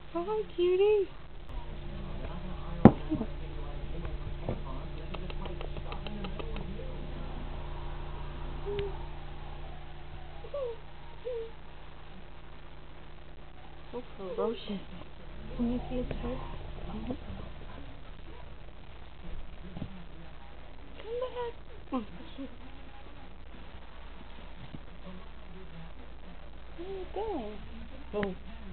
Hi, cutie. So ferocious. Can you see his face? Oh. Come back. Oh. Where are you going? Oh.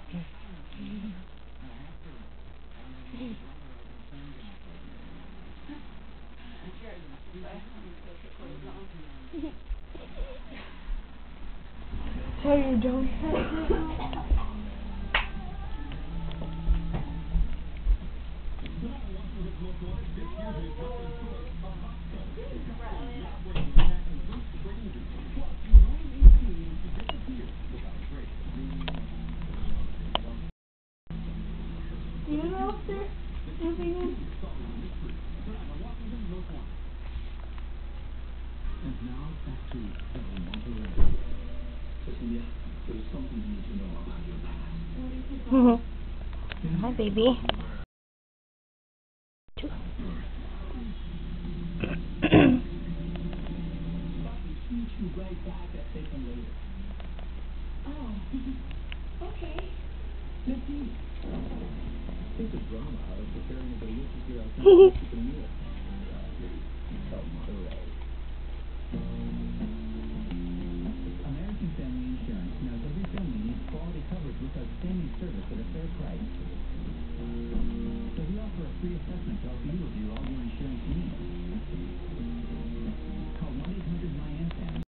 So you don't have Do you know if they're moving in? And now back to Monterey. Cecilia, there's something you need to know about your past. Hi, baby. Meet you right back at Bacon later. Oh, okay. Let's eat. Take the drama out of preparing a deliciously authentic Mexican meal. Tell Monterey.